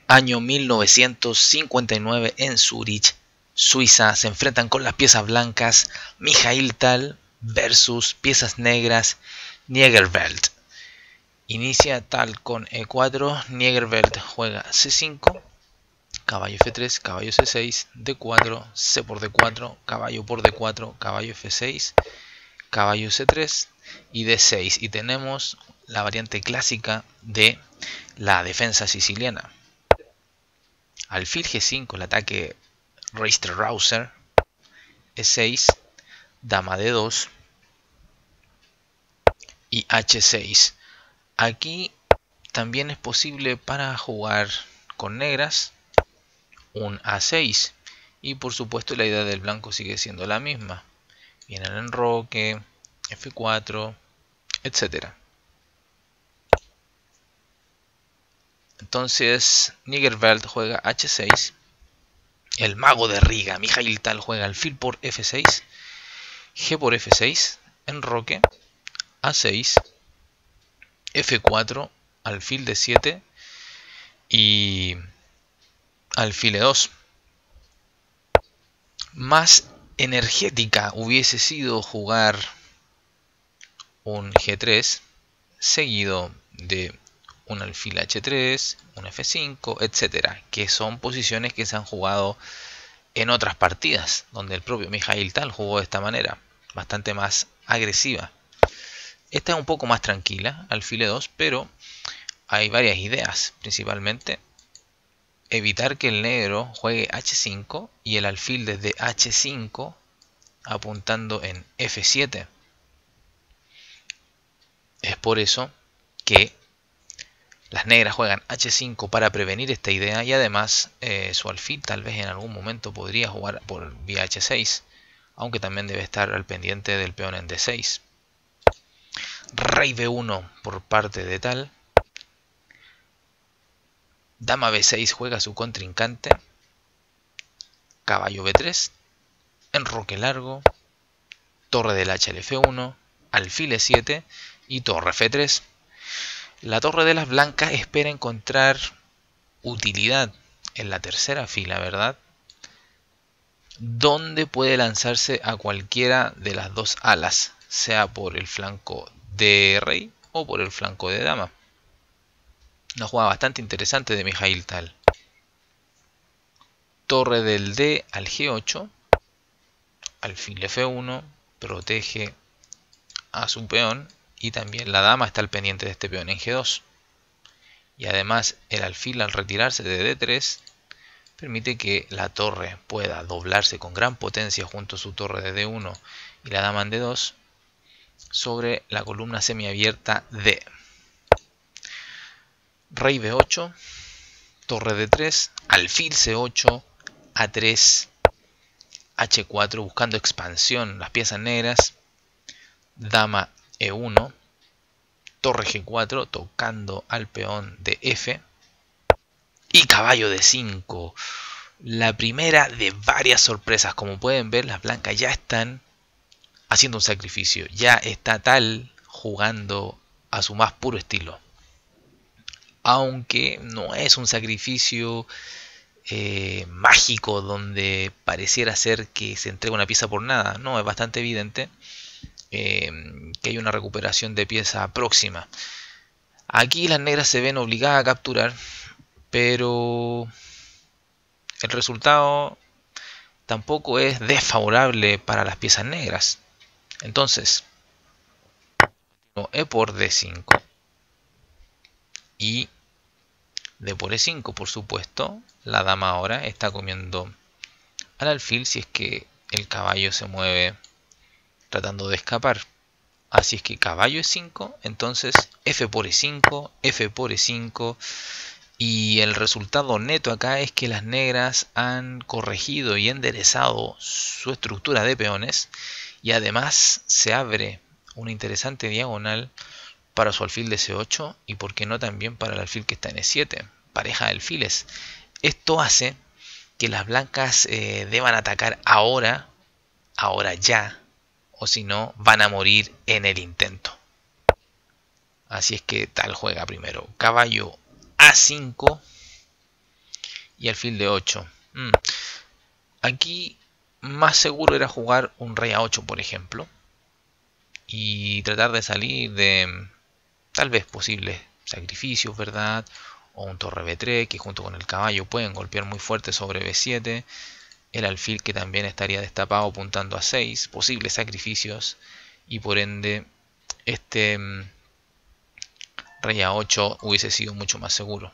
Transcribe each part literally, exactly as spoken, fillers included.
Año mil novecientos cincuenta y nueve en Zúrich, Suiza, se enfrentan con las piezas blancas Mikhail Tal versus piezas negras Niegerwelt. Inicia Tal con E cuatro, Niegerwelt juega C cinco, caballo F tres, caballo C seis, D cuatro, C por D cuatro, caballo por D cuatro, caballo F seis, caballo C tres y D seis. Y tenemos la variante clásica de la defensa siciliana. Alfil G cinco, el ataque Reister-Rauser, E seis, dama D dos y H seis. Aquí también es posible para jugar con negras un A seis. Y por supuesto la idea del blanco sigue siendo la misma. Viene el enroque, F cuatro, etcétera. Entonces Niegerwelt juega H seis. El mago de Riga, Mikhail Tal, juega alfil por F seis. G por F seis. Enroque. A seis. F cuatro. Alfil D siete. Y alfil E dos. Más energética hubiese sido jugar un G tres. Seguido de un alfil H tres, un F cinco, etcétera, que son posiciones que se han jugado en otras partidas, donde el propio Mikhail Tal jugó de esta manera, bastante más agresiva. Esta es un poco más tranquila, alfil E dos, pero hay varias ideas, principalmente evitar que el negro juegue H cinco y el alfil desde H cinco apuntando en F siete. Es por eso que las negras juegan H cinco para prevenir esta idea y además eh, su alfil tal vez en algún momento podría jugar por vía H seis, aunque también debe estar al pendiente del peón en D seis. Rey B uno por parte de Tal. Dama B seis juega su contrincante. Caballo B tres. Enroque largo. Torre del H al F uno. Alfil E siete y torre F tres. La torre de las blancas espera encontrar utilidad en la tercera fila, ¿verdad? Donde puede lanzarse a cualquiera de las dos alas, sea por el flanco de rey o por el flanco de dama. Una jugada bastante interesante de Mikhail Tal. Torre del D al G ocho. Alfil F uno. Protege a su peón. Y también la dama está al pendiente de este peón en G dos. Y además el alfil al retirarse de D tres permite que la torre pueda doblarse con gran potencia junto a su torre de D uno y la dama en D dos sobre la columna semiabierta D. Rey B ocho, torre D tres, alfil C ocho, A tres, H cuatro buscando expansión las piezas negras, dama E uno, torre G cuatro tocando al peón de F y caballo D cinco. La primera de varias sorpresas. Como pueden ver, las blancas ya están haciendo un sacrificio. Ya está Tal jugando a su más puro estilo. Aunque no es un sacrificio eh, mágico donde pareciera ser que se entrega una pieza por nada. No, es bastante evidente Eh, que hay una recuperación de pieza próxima. Aquí las negras se ven obligadas a capturar, pero el resultado tampoco es desfavorable para las piezas negras. Entonces, E por D cinco y D por E cinco, por supuesto. La dama ahora está comiendo al alfil si es que el caballo se mueve tratando de escapar. Así es que caballo E cinco, entonces F por E cinco, F por E cinco, y el resultado neto acá es que las negras han corregido y enderezado su estructura de peones y además se abre una interesante diagonal para su alfil de C ocho y por qué no también para el alfil que está en E siete, pareja de alfiles. Esto hace que las blancas eh, deban atacar ahora, ahora ya, o si no, van a morir en el intento. Así es que Tal juega primero caballo A cinco, y alfil de ocho. Mm. Aquí más seguro era jugar un rey a ocho, por ejemplo, y tratar de salir de tal vez posibles sacrificios, ¿verdad? O un torre be tres que junto con el caballo pueden golpear muy fuerte sobre be siete. El alfil que también estaría destapado apuntando a seis, posibles sacrificios, y por ende este mm, rey a ocho hubiese sido mucho más seguro.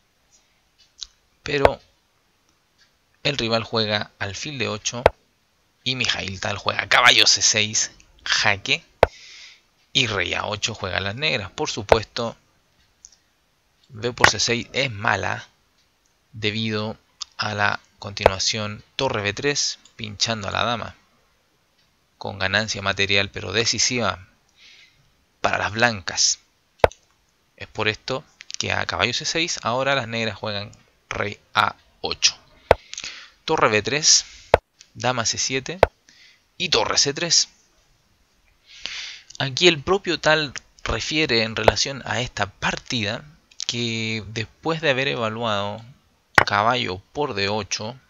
Pero el rival juega alfil de ocho y Mijaíl Tal juega caballo ce seis, jaque, y rey a ocho juega las negras. Por supuesto, b por ce seis es mala debido a la continuación torre be tres pinchando a la dama, con ganancia material pero decisiva para las blancas. Es por esto que a caballo ce seis ahora las negras juegan rey a ocho. Torre be tres, dama ce siete y torre ce tres. Aquí el propio Tal refiere en relación a esta partida que después de haber evaluado caballo por de ocho,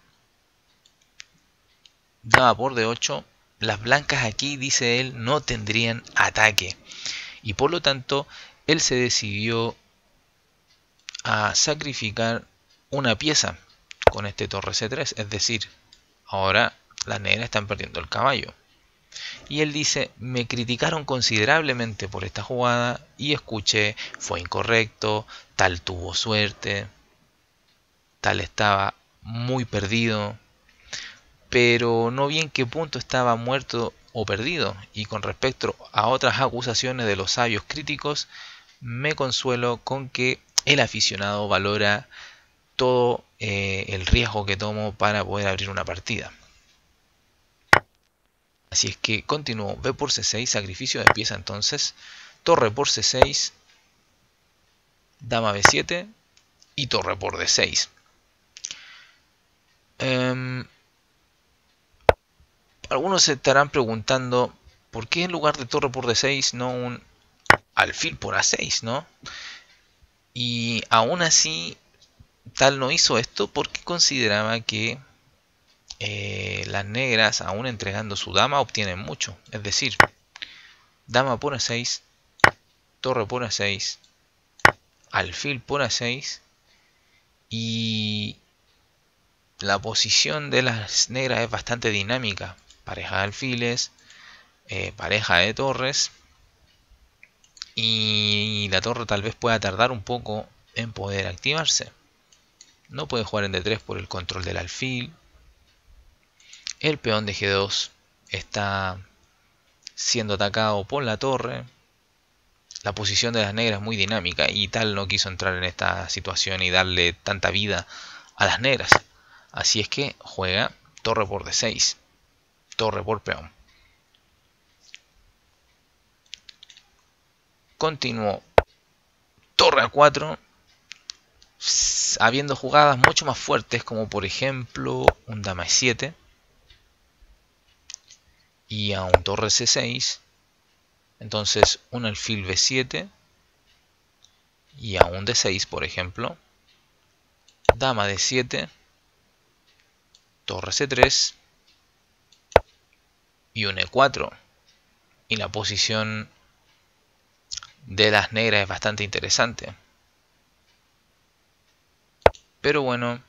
dama por de ocho, las blancas aquí, dice él, no tendrían ataque. Y por lo tanto, él se decidió a sacrificar una pieza con este torre ce tres. Es decir, ahora las negras están perdiendo el caballo. Y él dice, me criticaron considerablemente por esta jugada y escuché, fue incorrecto, Tal tuvo suerte, Tal estaba muy perdido, pero no vi en qué punto estaba muerto o perdido. Y con respecto a otras acusaciones de los sabios críticos, me consuelo con que el aficionado valora todo eh, el riesgo que tomo para poder abrir una partida. Así es que continúo, b por ce seis, sacrificio de pieza entonces, torre por ce seis, dama be siete y torre por de seis. Um, algunos se estarán preguntando, ¿por qué en lugar de torre por de seis no un alfil por a seis, ¿no? Y aún así, Tal no hizo esto porque consideraba que eh, las negras, aún entregando su dama, obtienen mucho. Es decir, dama por a seis, torre por a seis, alfil por a seis, y la posición de las negras es bastante dinámica. Pareja de alfiles, eh, pareja de torres, y la torre tal vez pueda tardar un poco en poder activarse. No puede jugar en de tres por el control del alfil. El peón de ge dos está siendo atacado por la torre. La posición de las negras es muy dinámica y Tal no quiso entrar en esta situación y darle tanta vida a las negras. Así es que juega torre por de seis, torre por peón. Continuó torre a cuatro, habiendo jugadas mucho más fuertes como por ejemplo un dama e siete y a un torre ce seis. Entonces un alfil be siete y a un de seis, por ejemplo, dama de siete, torre ce tres y un e cuatro. Y la posición de las negras es bastante interesante. Pero bueno,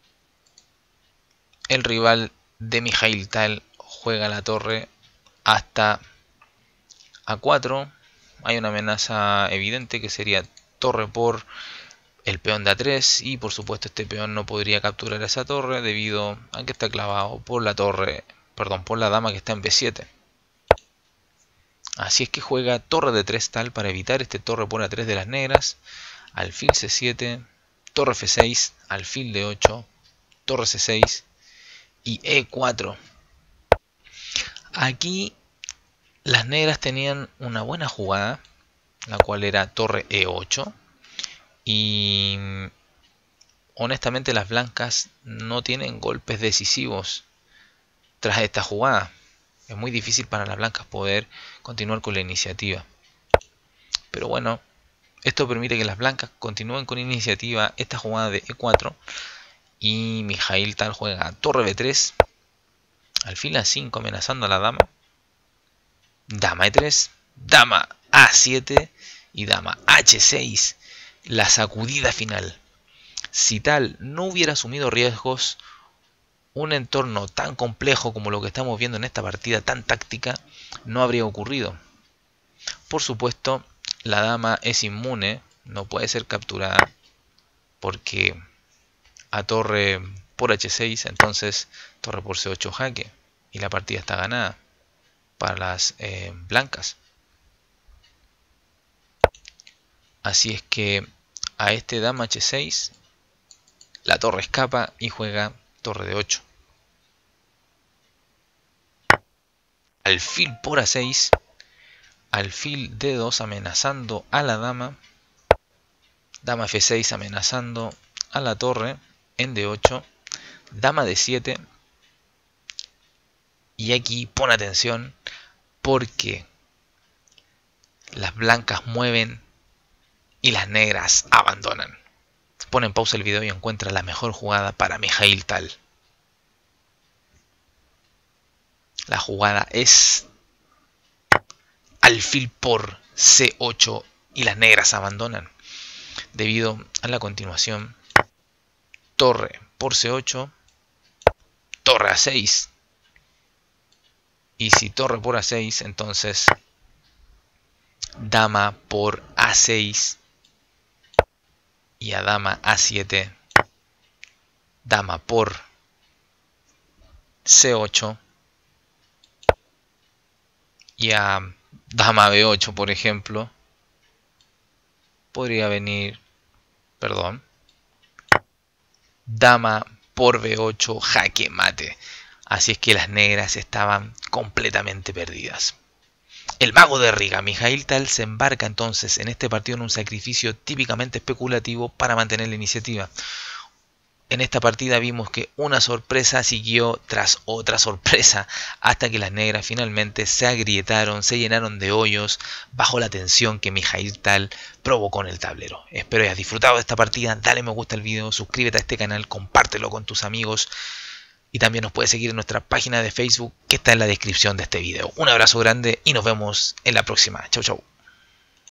el rival de Mijaíl Tal juega la torre hasta a cuatro. Hay una amenaza evidente que sería torre por el peón de a tres, y por supuesto este peón no podría capturar esa torre debido a que está clavado por la torre, perdón, por la dama que está en be siete. Así es que juega torre de tres Tal para evitar este torre por a tres de las negras, alfil ce siete, torre efe seis, alfil de ocho, torre ce seis y e cuatro. Aquí las negras tenían una buena jugada, la cual era torre e ocho, y honestamente las blancas no tienen golpes decisivos tras esta jugada. Es muy difícil para las blancas poder continuar con la iniciativa. Pero bueno, esto permite que las blancas continúen con iniciativa esta jugada de e cuatro Y Mijail Tal juega torre B tres, alfil A cinco amenazando a la dama, dama E tres, dama A siete y dama H seis, la sacudida final. Si Tal no hubiera asumido riesgos, un entorno tan complejo como lo que estamos viendo en esta partida tan táctica no habría ocurrido. Por supuesto, la dama es inmune, no puede ser capturada porque a torre por H seis, entonces torre por C ocho jaque y la partida está ganada para las eh, blancas. Así es que a este dama H seis la torre escapa y juega torre de ocho. Alfil por A seis, alfil D dos amenazando a la dama, dama F seis amenazando a la torre en D ocho, dama D siete. Y aquí pon atención porque las blancas mueven y las negras abandonan. Pon en pausa el video y encuentra la mejor jugada para Mijail Tal. La jugada es alfil por C ocho y las negras abandonan. Debido a la continuación, torre por C ocho, torre A seis. Y si torre por A seis, entonces dama por A seis y a dama A siete, dama por C ocho y a dama B ocho, por ejemplo, podría venir, perdón, dama por B ocho, jaque mate. Así es que las negras estaban completamente perdidas. El mago de Riga, Mijail Tal, se embarca entonces en este partido en un sacrificio típicamente especulativo para mantener la iniciativa. En esta partida vimos que una sorpresa siguió tras otra sorpresa hasta que las negras finalmente se agrietaron, se llenaron de hoyos bajo la tensión que Mijail Tal provocó en el tablero. Espero hayas disfrutado de esta partida, dale me gusta al video, suscríbete a este canal, compártelo con tus amigos y también nos puedes seguir en nuestra página de Facebook que está en la descripción de este video. Un abrazo grande y nos vemos en la próxima. Chau chau.